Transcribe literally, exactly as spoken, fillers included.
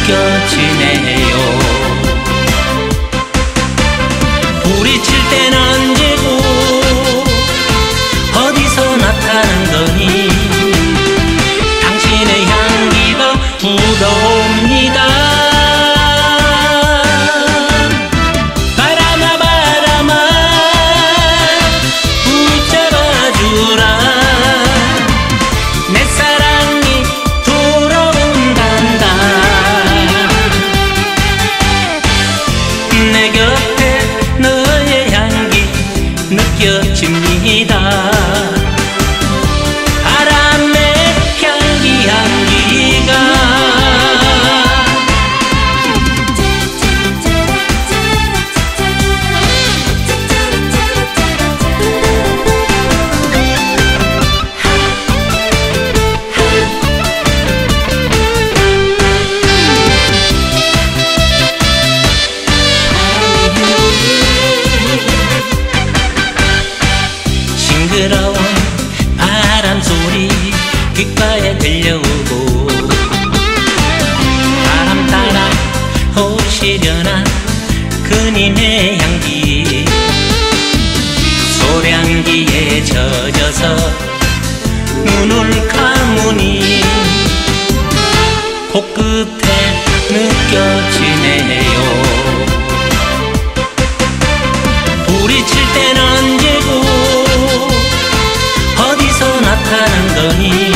느껴지네요. 부딪힐 땐 언제고 어디서 나타난 거니. 당신의 향기가 묻어옵니다. 바람아 바람아 붙잡아주라. 내 사랑이 돌아온단다. 내 곁에 너의 향기 느껴집니다. 바람의 향기 향기가 싱그러운 바람 소리 귓가에 들려오고 바람 따라 오시려나 그님의 향기. 소량기에 젖어서 눈을 감으니 코끝에 느껴지네요. 부딪힐 땐 언제고 어디서 나타난 거니.